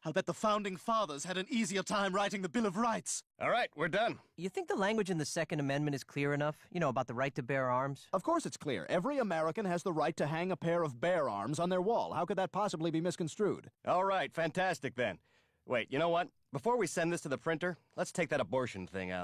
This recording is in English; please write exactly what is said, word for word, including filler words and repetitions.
I'll bet the Founding Fathers had an easier time writing the Bill of Rights. All right, we're done. You think the language in the Second Amendment is clear enough? You know, about the right to bear arms? Of course it's clear. Every American has the right to hang a pair of bear arms on their wall. How could that possibly be misconstrued? All right, fantastic then. Wait, you know what? Before we send this to the printer, let's take that abortion thing out.